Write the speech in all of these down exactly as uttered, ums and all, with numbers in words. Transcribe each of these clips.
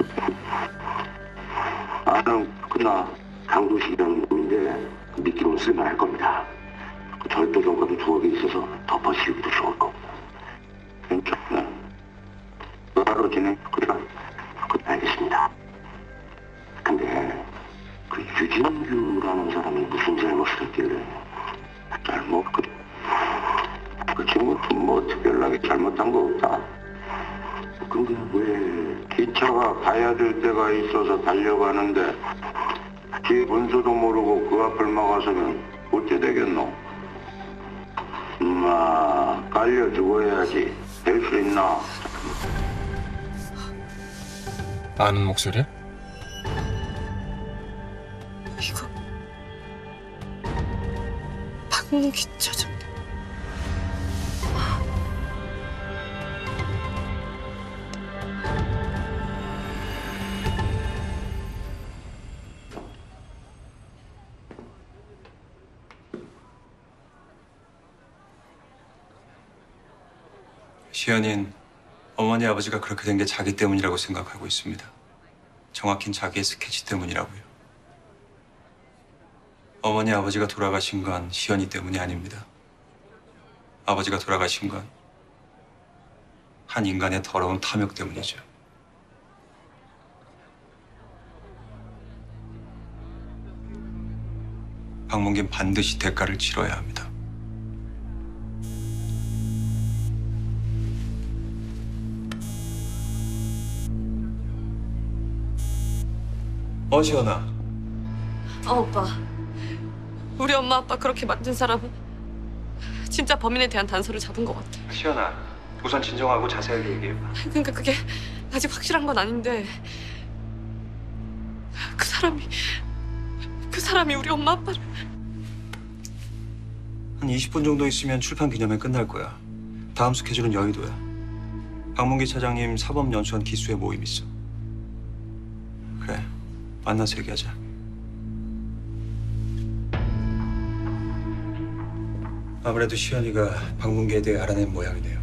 나는 그나 강도시장님인데 믿기로는 쓸만할 겁니다. 그 절도 정가도 두어 개 있어서 덮어씌우기도 좋을 거고. 괜찮네. 바로 진행. 그래가 그 알겠습니다. 근데 그 유진규라는 사람이 무슨 잘못을 했길래? 잘못 그, 그 친구도 뭐 특별하게 잘못한 거 없다. 근데 왜 기차가 가야 될 때가 있어서 달려가는데 지 분수도 모르고 그 앞을 막아서면 어째 되겠노? 엄마 깔려 죽어야지. 될 수 있나? 아는 목소리야? 이거 박문기 차장. 시연인 어머니 아버지가 그렇게 된 게 자기 때문이라고 생각하고 있습니다. 정확히는 자기의 스케치 때문이라고요. 어머니 아버지가 돌아가신 건 시연이 때문이 아닙니다. 아버지가 돌아가신 건 한 인간의 더러운 탐욕 때문이죠. 박문긴 반드시 대가를 치러야 합니다. 어, 시연아. 어, 오빠. 우리 엄마 아빠 그렇게 만든 사람은 진짜 범인에 대한 단서를 잡은 것 같아. 시연아, 우선 진정하고 자세하게 얘기해봐. 그러니까 그게 아직 확실한 건 아닌데 그 사람이 그 사람이 우리 엄마 아빠를. 한 이십 분 정도 있으면 출판 기념회 끝날 거야. 다음 스케줄은 여의도야. 박문기 차장님 사법연수원 기수회 모임 있어. 그래, 만나서 얘기하자. 아무래도 시연이가 박문기에 대해 알아낸 모양이네요.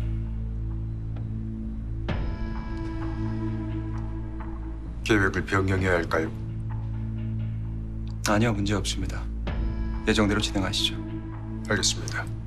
계획을 변경해야 할까요? 아니요, 문제 없습니다. 예정대로 진행하시죠. 알겠습니다.